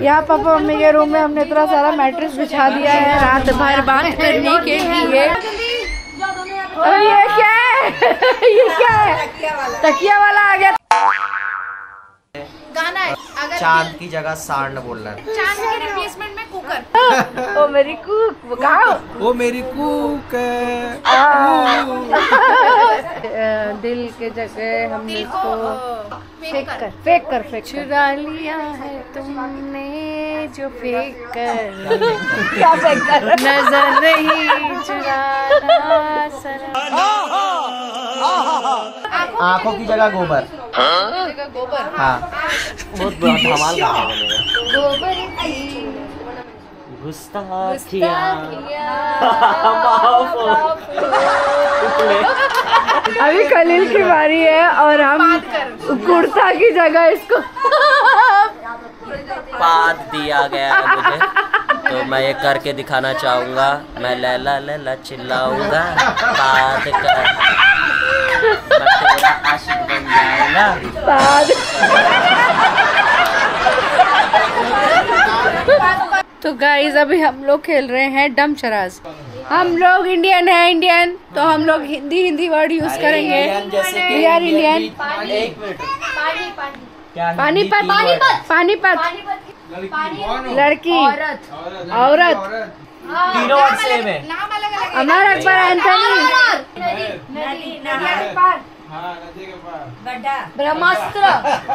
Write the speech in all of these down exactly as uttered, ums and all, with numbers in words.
यहाँ papa mummy के room में हमने इतना सारा मैट्रेस बिछा दिया है रात भर बात करने के लिए। अरे ये क्या है? ये क्या है? तकिया वाला आ गया। गाना है अगर चांद की जगह सांड बोल रहा है। चांद के रिप्लेसमेंट में कुकर। ओ मेरी कुक गाओ। ओ मेरी कुक। दिल के जगह हमने इसको फेंक कर फेंक कर फेंक चुरा लिया है तुमने जो फेंक कर। क्या फेंक कर? नजर नहीं चुराना सनम। आंखों की जगह गोबर। गोबर। हाँ बहुत धमाल गाना बनेगा। गोबर की गुस्ताखिया। अभी खलील की बारी है और हम कुर्ता की जगह इसको पाद दिया गया है मुझे, तो मैं ये करके दिखाना चाहूँगा। मैं लैला लैला चिल्लाऊंगा पाद कर, मैं तेरा आशिक बन जाऊंगा। पाद। तो गाइस अभी हम लोग खेल रहे हैं डम चराज। हम लोग इंडियन है इंडियन तो हम लोग हिंदी हिंदी वर्ड यूज करेंगे। We are Indian. Panipat Panipat लड़की औरत तीनों वर्ड सेम है। Amar Akbar Anthony Brahmastra.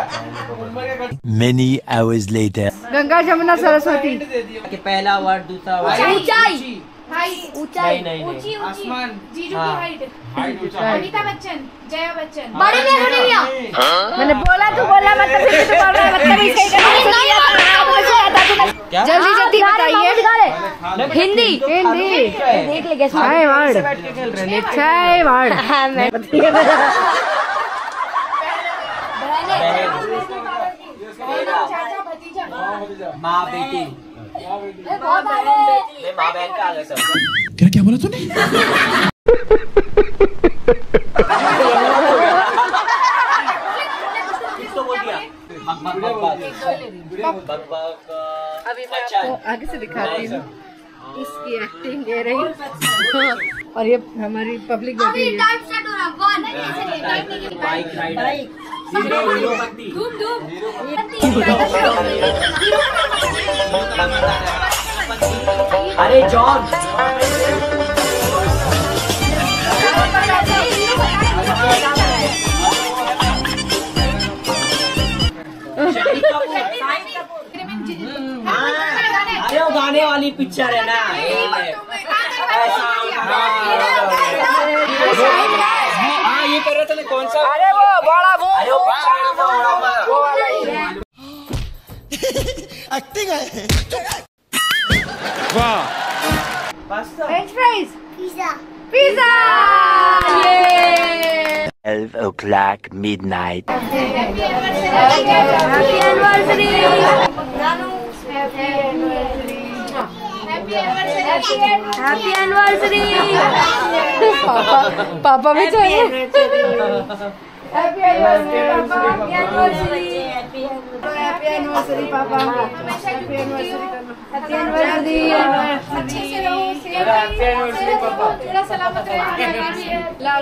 Many hours later. Ganga Jamuna Saraswati. कि पहला वर्ड दूसरा वर्ड ऊंचाई ऊंचाई नहीं ऊंची ऊंची जीजू हाँ। की हाइट। अमिताभ बच्चन, जया बच्चन। बड़े ने सुनी लिया। मैंने बोला तू बोला मतलब फिर तू बोल रहा है मतलब इसका क्या? जल्दी जल्दी बताइए। हिंदी हिंदी देख ले कैसे छह वर्ड छह वर्ड। माँ बेटी माँ बहन का आ गया सब। क्या क्या बोला तूने? किसको बोल दिया? अभी मैं आपको आगे से दिखाती हूँ इसकी एक्टिंग ये रही। और ये हमारी पब्लिक बैठी है। Bike rider. अरे जॉन। अरे वो गाने वाली पिक्चर है ना। हाँ ये कर रहे थे कौन सा? अरे वो बड़ा वो अरे वो वो वाला ही। एक्टिंग है। French fries pizza pizza. ये Twelve o'clock midnight. Happy anniversary नानू। Happy anniversary happy anniversary. पापा पापा भी चाहिए। हैप्पी एनिवर्सरी पापा। हैप्पी एनिवर्सरी पापा। Happy anniversary happy anniversary. अच्छे से रहो। हैप्पी एनिवर्सरी पापा। थोड़ा सलामत रहिए।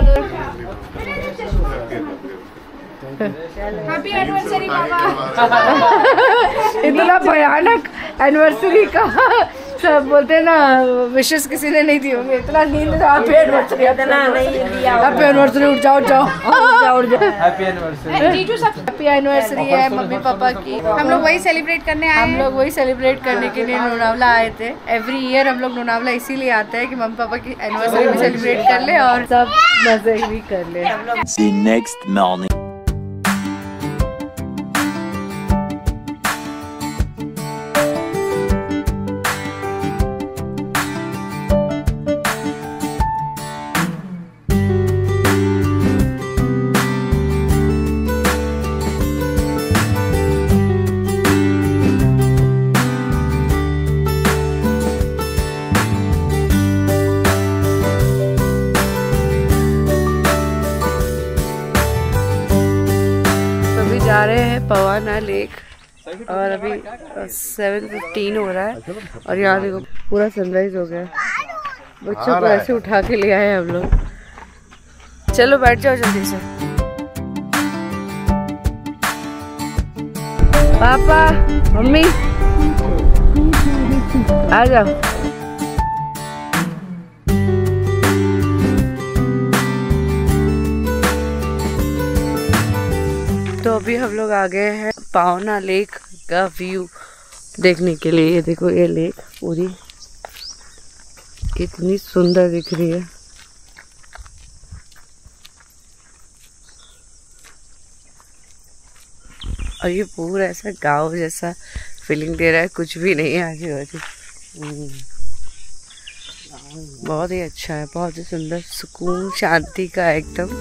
हैप्पी एनिवर्सरी पापा। इतना भयानक एनिवर्सरी का सब बोलते हैं ना विशेष किसी ने नहीं दी होंगे। इतना नींद हैप्पी एनिवर्सरी इतना नहीं दिया। हैप्पी एनिवर्सरी उठ जाओ जाओ उठ जाओ। Happy anniversary. जीजू सब हैप्पी एनिवर्सरी है मम्मी पापा की। हम लोग वही सेलिब्रेट करने आए हम हैं। लोग वही सेलिब्रेट करने के लिए लोनावला आए थे। एवरी ईयर हम लोग लोनावला इसीलिए आते हैं कि मम्मी पापा की एनिवर्सरी भी सेलिब्रेट कर ले और सब मजे भी कर ले। The next morning. जा रहे हैं पवाना लेक। और अभी सेवन फिफ्टीन हो रहा है और यहाँ देखो पूरा सनराइज हो गया। बच्चों को ऐसे उठा के ले आए हम लोग। चलो बैठ जाओ जल्दी से। पापा मम्मी आ जाओ। तो अभी हम लोग आ गए हैं पावना लेक का व्यू देखने के लिए। ये देखो ये लेक पूरी कितनी सुंदर दिख रही है। और ये पूरा ऐसा गांव जैसा फीलिंग दे रहा है, कुछ भी नहीं है आगे वाली। बहुत ही अच्छा है, बहुत ही सुंदर, सुकून शांति का एकदम।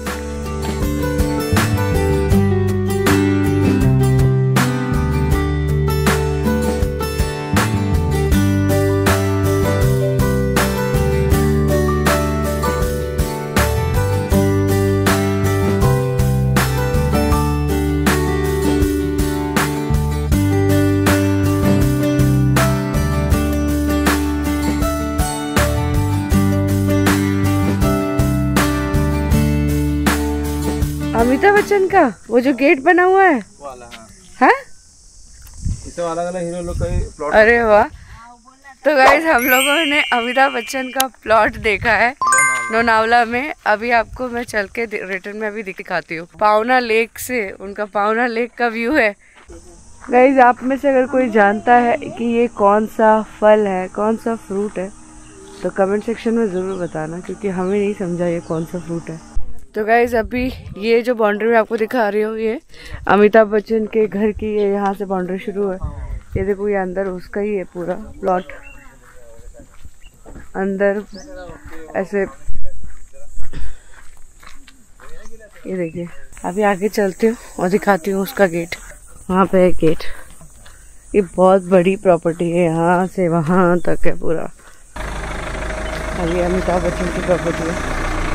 अमिताभ बच्चन का वो जो गेट बना हुआ है वाला, हाँ? इसे अलग अलग हीरो लोग का प्लॉट। अरे वाह। तो गाइस हम लोगों ने अमिताभ बच्चन का प्लॉट देखा है लोनावला में। अभी आपको मैं चल के रिटर्न में अभी दिखाती हूँ। पावना लेक से उनका पावना लेक का व्यू है। गाइस आप में से अगर कोई जानता है कि ये कौन सा फल है, कौन सा फ्रूट है, तो कमेंट सेक्शन में ज़रूर बताना, क्योंकि हमें नहीं समझा ये कौन सा फ्रूट है। तो गाइज अभी ये जो बाउंड्री में आपको दिखा रही हूँ, ये अमिताभ बच्चन के घर की, ये यहाँ से बाउंड्री शुरू है। ये देखो ये अंदर उसका ही है पूरा प्लॉट। अंदर ऐसे ये देखिए। अभी आगे चलती हूँ और दिखाती हूँ उसका गेट। वहाँ पे है गेट। ये बहुत बड़ी प्रॉपर्टी है, यहाँ से वहाँ तक है पूरा। अभी अमिताभ बच्चन की प्रॉपर्टी है।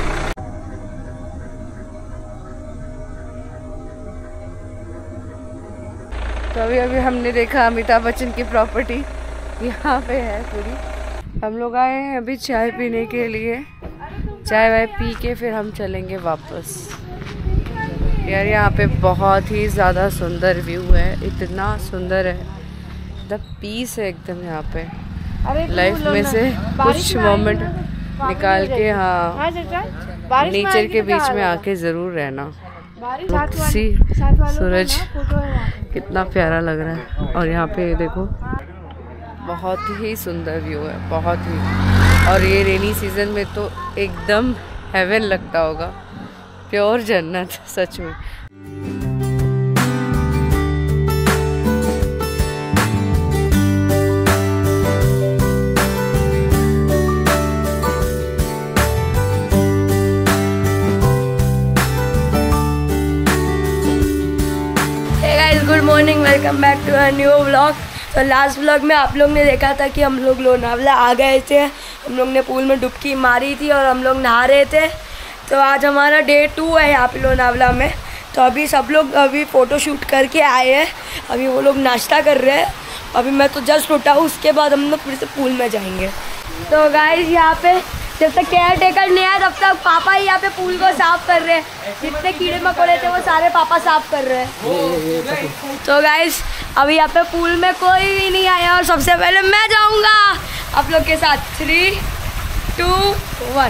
तो अभी अभी हमने देखा अमिताभ बच्चन की प्रॉपर्टी यहाँ पे है पूरी। हम लोग आए हैं अभी चाय पीने के लिए। चाय वाय पी के फिर हम चलेंगे वापस। यार यहाँ पे बहुत ही ज़्यादा सुंदर व्यू है, इतना सुंदर है, द पीस है एकदम यहाँ पे। लाइफ में से कुछ मोमेंट निकाल के हाँ नेचर के बीच में आके ज़रूर रहना। सी सूरज कितना प्यारा लग रहा है। और यहाँ पे देखो बहुत ही सुंदर व्यू है, बहुत ही। और ये रेनी सीजन में तो एकदम हेवन लगता होगा, प्योर जन्नत सच में। Good morning, welcome back to a new vlog. तो लास्ट व्लॉग में आप लोग ने देखा था कि हम लोग लोनावला आ गए थे। हम लोग ने पूल में डुबकी मारी थी और हम लोग नहा रहे थे। तो आज हमारा डे टू है यहाँ पे लोनावला में। तो अभी सब लोग अभी फ़ोटो शूट करके आए हैं। अभी वो लोग नाश्ता कर रहे हैं। अभी मैं तो जस्ट उठा हूँ, उसके बाद हम लोग फिर से पूल में जाएंगे। तो गाइस यहाँ पे जब तक केयर टेकर नहीं आया तब तक पापा ही यहाँ पे पूल को साफ कर रहे हैं। जितने कीड़े मकोड़े थे वो सारे पापा साफ कर रहे हैं। तो गाइस अभी यहाँ पे पूल में कोई भी नहीं आया और सबसे पहले मैं जाऊँगा आप लोग के साथ। Three two one.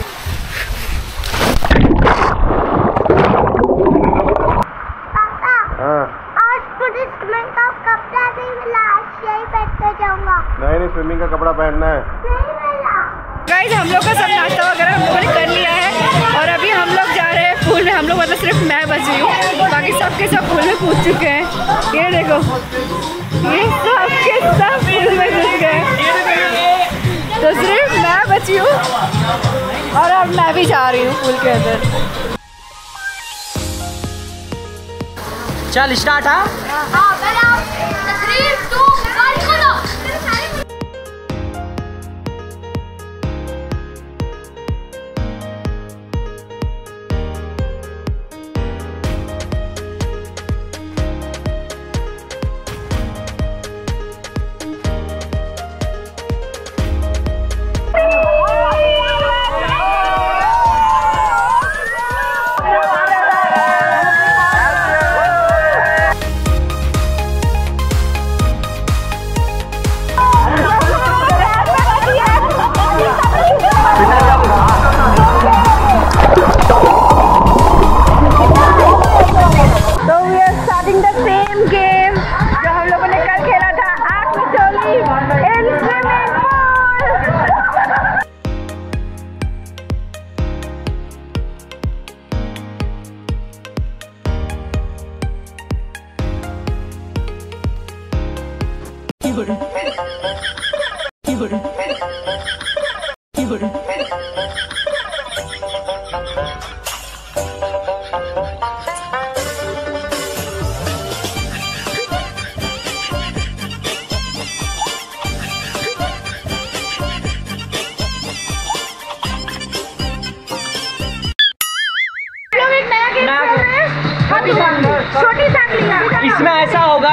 नहीं नहीं स्विमिंग का कपड़ा पहनना है। गाइस हम लोग का सब नाश्ता वगैरह हम लोगों ने कर लिया है और अभी हम लोग जा रहे हैं पूल में। हम लोग मतलब सिर्फ मैं बची हूँ, बाकी सब के सब पूल में कूद चुके हैं। ये देखो ये सब के सब पूल में घुस गए, तो सिर्फ मैं बची हूँ और अब मैं भी जा रही हूँ पूल के अंदर। चल स्टार्ट। हाँ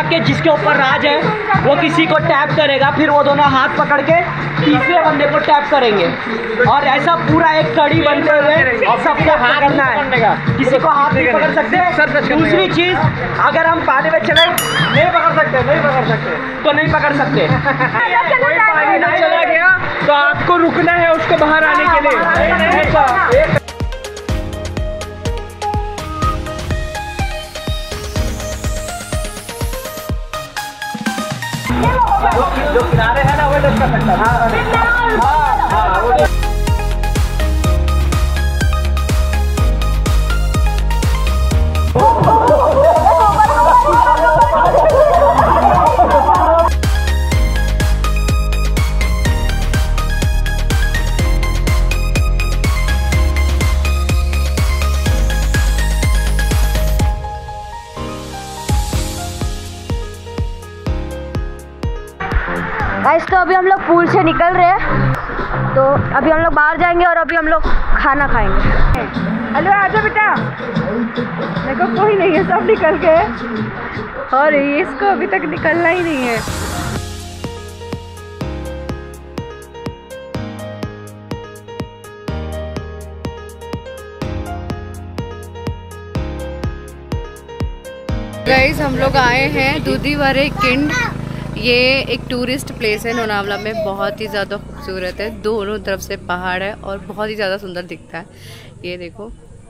के जिसके ऊपर राज है वो किसी को टैप करेगा, फिर वो दोनों हाथ पकड़ के तीसरे बंदे को टैप करेंगे और ऐसा पूरा एक कड़ी बनते हुए और सबको हाथ करना है, किसी को हाथ नहीं पकड़ सकते। दूसरी चीज, अगर हम पानी में चले नहीं पकड़ सकते नहीं पकड़ सकते तो नहीं पकड़ सकते। कोई पानी में चला गया तो आपको रुकना है उसको बाहर आने के लिए। जो किनारे है ना वो टच कर सकता है। हाँ हाँ वो गाइस, तो अभी हम लोग पूल से निकल रहे हैं, तो अभी हम लोग बाहर जाएंगे और अभी हम लोग खाना खाएंगे। हेलो, आजा बेटा। देखो कोई नहीं है, सब निकल गए और इसको अभी तक निकलना ही नहीं है। गाइस, हम लोग आए हैं दूधीवारे किंड। ये एक टूरिस्ट प्लेस है लोनावला में, बहुत ही ज़्यादा खूबसूरत है। दोनों तरफ से पहाड़ है और बहुत ही ज़्यादा सुंदर दिखता है। ये देखो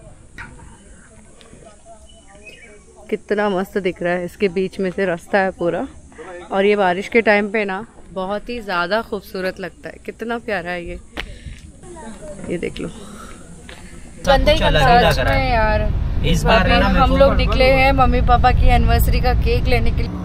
कितना मस्त दिख रहा है, इसके बीच में से रास्ता है पूरा, और ये बारिश के टाइम पे ना बहुत ही ज़्यादा खूबसूरत लगता है। कितना प्यारा है ये ये देख लो। सच में यार, इस बार हम लोग निकले हैं मम्मी पापा की एनिवर्सरी का केक लेने के लिए।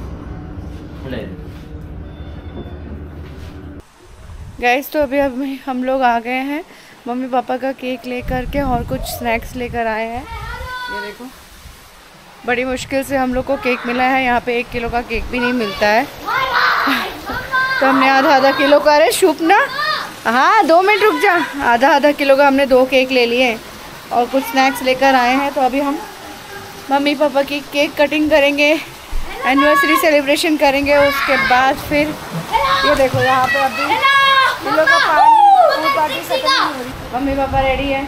गाइस, तो अभी अभी हम लोग आ गए हैं मम्मी पापा का केक लेकर के, और कुछ स्नैक्स लेकर आए हैं। ये देखो, बड़ी मुश्किल से हम लोग को केक मिला है। यहाँ पे एक किलो का केक भी नहीं मिलता है तो हमने आधा आधा किलो का, अरे शुभ ना, हाँ दो मिनट रुक जा, आधा आधा किलो का हमने दो केक ले लिए और कुछ स्नैक्स लेकर आए हैं। तो अभी हम मम्मी पापा की केक कटिंग करेंगे, एनिवर्सरी सेलिब्रेशन करेंगे, उसके बाद फिर ये देखो यहाँ पे अभी किलो का पानी पार्टी खत्म नहीं हो रही। मम्मी पापा रेडी है,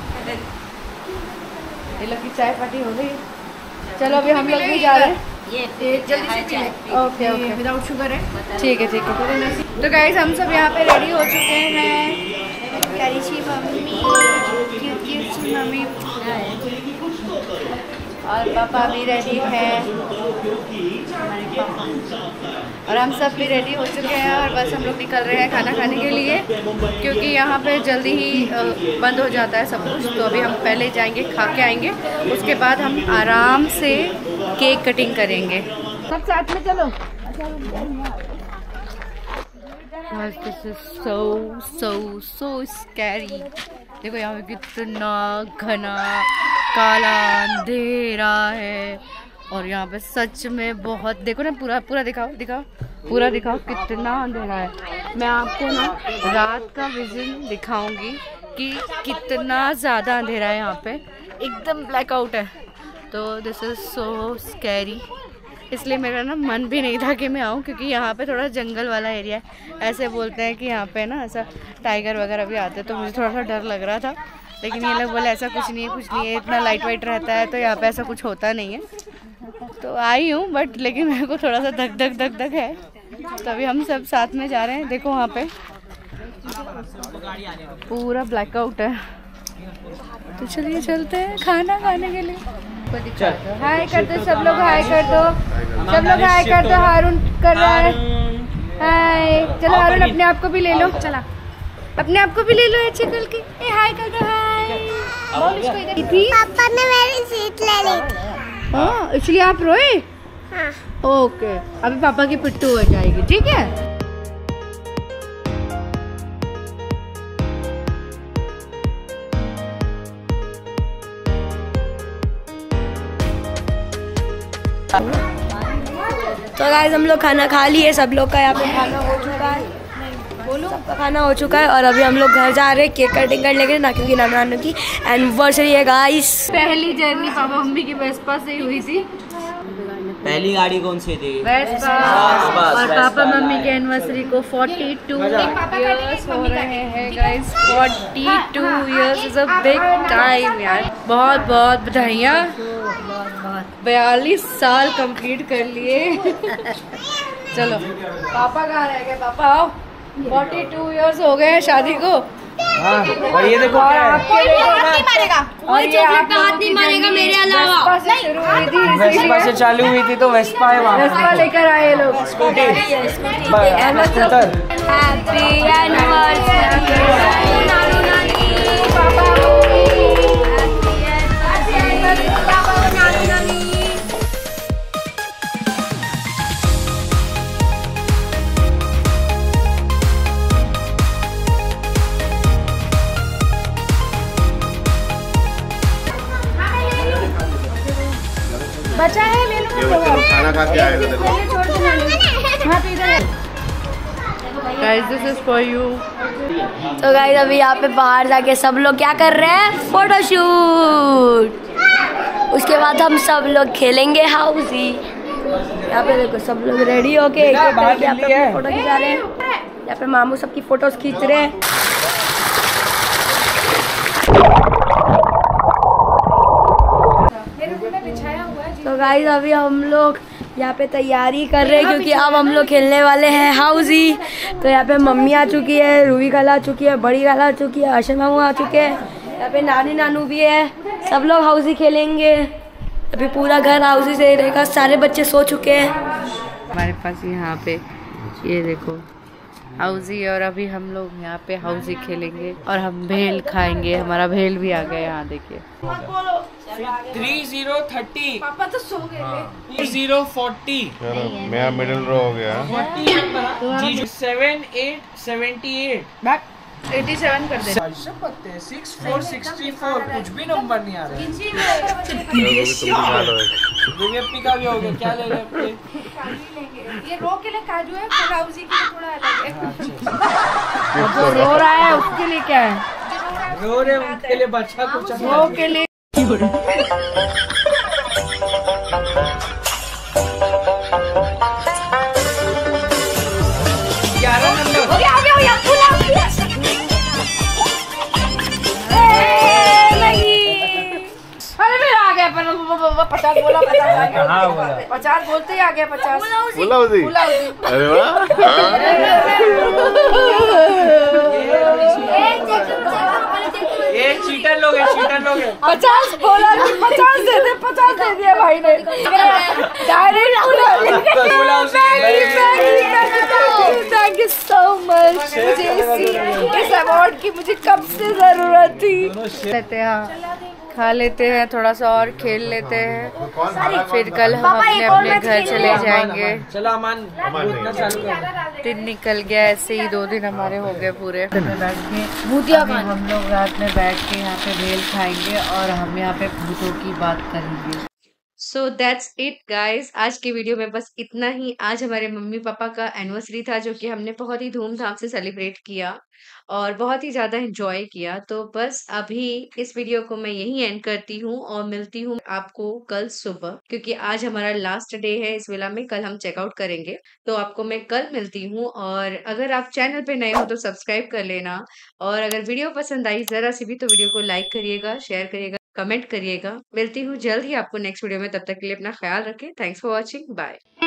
ये लोग की चाय पार्टी हो गई। चलो अभी हम लोग भी जा रहे हैं, जल्दी से। ओके ओके, विदाउट शुगर है, ठीक है ठीक है। तो गाइस, हम सब यहाँ पे रेडी हो चुके हैं। प्यारी सी मम्मी, क्यूट क्यूट सी मम्मी, और पापा भी रेडी है, और हम सब भी रेडी हो चुके हैं और बस हम लोग निकल रहे हैं खाना खाने के लिए, क्योंकि यहाँ पे जल्दी ही बंद हो जाता है सब कुछ। तो अभी हम पहले जाएंगे, खा के आएंगे, उसके बाद हम आराम से केक कटिंग करेंगे। सब साथ में चलो। This is so so so scary। देखो यहाँ पे कितना घना काला अंधेरा है, और यहाँ पे सच में बहुत, देखो ना, पूरा पूरा दिखाओ दिखाओ पूरा दिखाओ कितना अंधेरा है। मैं आपको ना रात का विजन दिखाऊंगी कि कितना ज़्यादा अंधेरा है यहाँ पे, एकदम ब्लैकआउट है। तो दिस इज़ सो स्कैरी, इसलिए मेरा ना मन भी नहीं था कि मैं आऊँ, क्योंकि यहाँ पे थोड़ा जंगल वाला एरिया है। ऐसे बोलते हैं कि यहाँ पे ना ऐसा टाइगर वगैरह भी आते हैं, तो मुझे थोड़ा सा डर लग रहा था, लेकिन ये लोग बोले ऐसा कुछ नहीं है, कुछ नहीं है, इतना लाइट वाइट रहता है, तो यहाँ पे ऐसा कुछ होता नहीं है। तो आई हूँ, बट लेकिन मेरे को थोड़ा सा धक धक धक धक है। तो अभी हम सब साथ में जा रहे हैं। देखो वहाँ पे पूरा ब्लैकआउट है, तो चलिए चलते हैं खाना खाने के लिए। हाय कर दो सब लोग, हाय कर दो सब लोग, हाय कर दो। हारून कर रहा है हाय। चलो हारून, अपने आप को भी ले लो, चला अपने आप को भी ले लो अच्छे कल के। ए हाय कर दो, हाय बोल इसको इधर। पापा ने मेरी सीट ले ली थी। हाँ, इसलिए आप रोए? हाँ। ओके, अभी पापा की पिट्टू हो जाएगी, ठीक है। तो गाइस, हम लोग खाना खा लिए, सब लोग का यहाँ पे खाना हो चुका है, बोलो सबका खाना हो चुका है, और अभी हम लोग घर जा रहे हैं केक कटिंग करने के लिए, ना क्योंकि नाना नानू की एनिवर्सरी है गाइस। पहली जर्नी पापा मम्मी की वेस्पा से ही हुई थी। पहली गाड़ी कौन सी थी? वेस्पा। और पापा मम्मी के एनिवर्सरी को बयालीस इयर्स हो रहे हैं गाइस। बयालीस years is a big time यार। बहुत बहुत बधाइयाँ। बयालीस साल कंप्लीट कर लिए। चलो पापा कहाँ रह गए? पापा आओ। बयालीस इयर्स हो गए हैं शादी को। हाँ, और ये देखो क्या है? कोई हाथ नहीं मारेगा, कोई चॉकलेट का हाथ नहीं मारेगा मेरे अलावा। शुरू हुई थी वेस्पा से चालू हुई थी तो वेस्पा है वहाँ। वेस्पा लेकर आए लोग। स्कूटी। हैप्पी एनिवर्सरी नानू नानी पापा नानू नानी। बचा है ले लो। खाना खा के आएगा देखो। हाँ तो इधर guys this is for you. तो गाइस अभी यहाँ पे बाहर जाके सब लोग क्या कर रहे हैं? फोटोशूट। उसके बाद हम सब लोग खेलेंगे हाउसी। यहाँ पे देखो सब लोग रेडी होके एक एक करके यहाँ पे फोटो खिंचा रहे हैं। यहाँ पे मामू सबकी फोटोज खींच रहे हैं। तो गाइस अभी हम लोग यहाँ पे तैयारी कर रहे हैं क्योंकि अब हम लोग खेलने वाले हैं हाउसी। तो यहाँ पे मम्मी आ चुकी है, रूबी खाला आ चुकी है, बड़ी खाला आ चुकी है, अर्शद मामू आ चुके हैं, यहाँ पे नानी नानू भी है। सब लोग हाउसी खेलेंगे। अभी पूरा घर हाउसी से रहेगा। सारे बच्चे सो चुके हैं। हमारे पास यहाँ पे ये देखो हाउसी। और अभी हम लोग यहाँ पे हाउसी खेलेंगे और हम भेल खाएंगे। हमारा भेल भी आ गया यहाँ देखिए। Three zero thirty. पापा तो सो गए थे। Zero forty. मैं मिडिल रो हो गया। Seven eight seventy eight. सत्तासी कर दे। Six four sixty four. कुछ भी नंबर नहीं आ रहा। रूबी का भी हो गया। क्या ले रहे? ये रो के लिए काजू है, हाउसी के लिए थोड़ा अलग है। जो रो रहा है उसके लिए क्या है? रो रहे उनके लिए बच्चा कुछ रो के लिए ग्यारह नंबर। हो गया हो गया हो गया। फुल हाउसी है। अरे मेरा आ गया पर पचास बोला। पचास आ गया। हाँ बोला। पचास बोलते ही आ गया। पचास बोला उसी। अरे वाह। ये चीटर लोग है, चीटर लोग है। पचास बोला कि पचास दे दे। पचास दे दिया भाई ने direct. Thank you so much. मुझे इसी इस अवार्ड की मुझे कब से जरूरत थी। लेते हैं खा लेते हैं थोड़ा सा और खेल लेते हैं। फिर कल हम अपने अपने घर चले जाएंगे। चलो अमान चालू कर। दिन निकल गया ऐसे ही। दो दिन हमारे हो गए पूरे। बैठ के हम लोग रात में बैठ के यहाँ पे भेल खाएंगे और हम यहाँ पे भूतों की बात करेंगे। So that's it guys. आज की वीडियो में बस इतना ही। आज हमारे मम्मी पापा का एनिवर्सरी था जो कि हमने बहुत ही धूमधाम से सेलिब्रेट किया और बहुत ही ज़्यादा एंजॉय किया। तो बस अभी इस वीडियो को मैं यहीं एंड करती हूँ और मिलती हूँ आपको कल सुबह, क्योंकि आज हमारा लास्ट डे है इस विला में। कल हम चेकआउट करेंगे तो आपको मैं कल मिलती हूँ। और अगर आप चैनल पे नए हो तो सब्सक्राइब कर लेना। और अगर वीडियो पसंद आई ज़रा सी भी तो वीडियो को लाइक करिएगा, शेयर करिएगा, कमेंट करिएगा। मिलती हूँ जल्द ही आपको नेक्स्ट वीडियो में। तब तक के लिए अपना ख्याल रखें। Thanks for watching. बाय।